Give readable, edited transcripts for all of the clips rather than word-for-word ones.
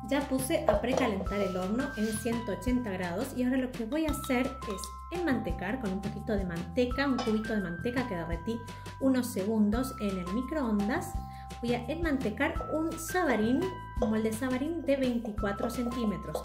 Ya puse a precalentar el horno en 180 grados y ahora lo que voy a hacer es enmantecar con un poquito de manteca, un cubito de manteca que derretí unos segundos en el microondas. Voy a enmantecar un sabarín, un molde sabarín de 24 centímetros.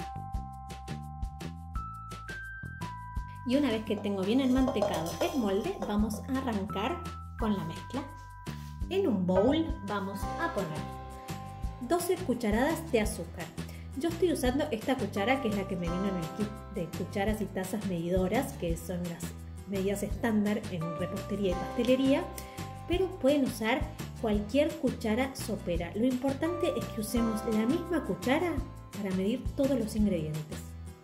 Y una vez que tengo bien enmantecado el molde, vamos a arrancar con la mezcla. En un bowl vamos a poner 12 cucharadas de azúcar. Yo estoy usando esta cuchara que es la que me vino en el kit de cucharas y tazas medidoras, que son las medidas estándar en repostería y pastelería, pero pueden usar cualquier cuchara sopera. Lo importante es que usemos la misma cuchara para medir todos los ingredientes.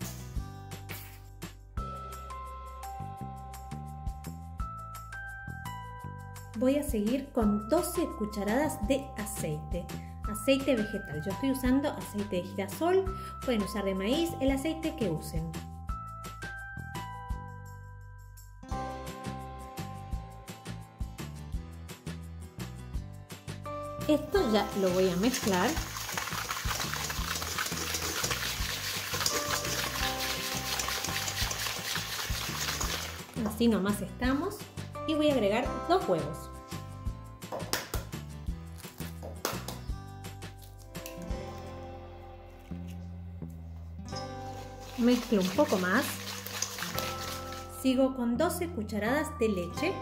Voy a seguir con 12 cucharadas de aceite vegetal. Yo estoy usando aceite de girasol, pueden usar de maíz, el aceite que usen. Esto ya lo voy a mezclar. Así nomás estamos. Y voy a agregar 2 huevos. Mezclo un poco más. Sigo con 12 cucharadas de leche.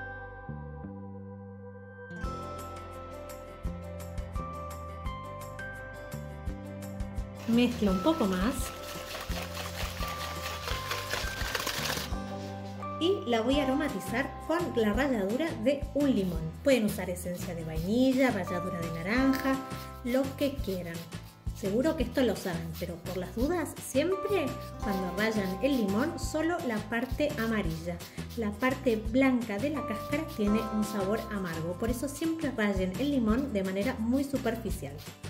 Mezclo un poco más. Y la voy a aromatizar con la ralladura de un limón. Pueden usar esencia de vainilla, ralladura de naranja, lo que quieran. Seguro que esto lo saben, pero por las dudas, siempre cuando rayan el limón, solo la parte amarilla. La parte blanca de la cáscara tiene un sabor amargo, por eso siempre rayen el limón de manera muy superficial.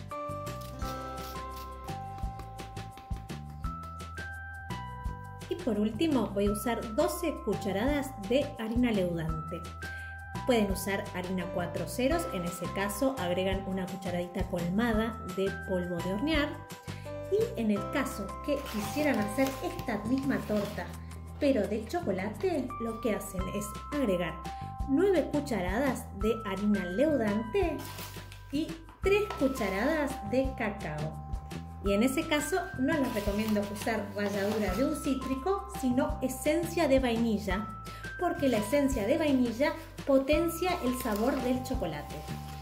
Y por último voy a usar 12 cucharadas de harina leudante. Pueden usar harina 4 ceros, en ese caso agregan una cucharadita colmada de polvo de hornear. Y en el caso que quisieran hacer esta misma torta pero de chocolate, lo que hacen es agregar 9 cucharadas de harina leudante y 3 cucharadas de cacao. Y en ese caso no les recomiendo usar ralladura de un cítrico, sino esencia de vainilla, porque la esencia de vainilla potencia el sabor del chocolate.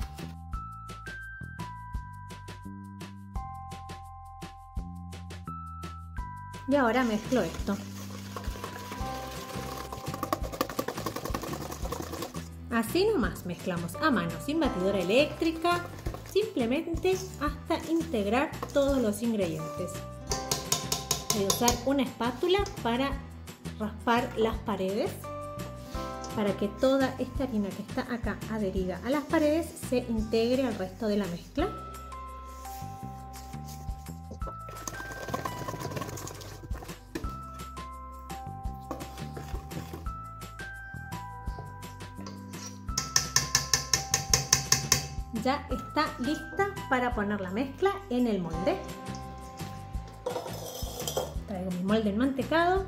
Y ahora mezclo esto. Así nomás mezclamos a mano, sin batidora eléctrica, simplemente hasta integrar todos los ingredientes. Voy a usar una espátula para raspar las paredes, para que toda esta harina que está acá adherida a las paredes se integre al resto de la mezcla. Ya está lista para poner la mezcla en el molde. Traigo mi molde enmantecado.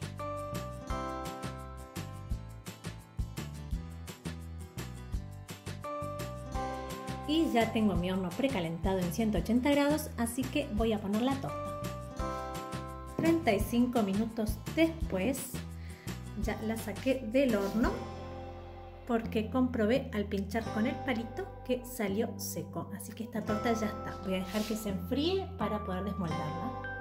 Y ya tengo mi horno precalentado en 180 grados, así que voy a poner la torta. 35 minutos después ya la saqué del horno, porque comprobé al pinchar con el palito que salió seco, así que esta torta ya está. Voy a dejar que se enfríe para poder desmoldarla.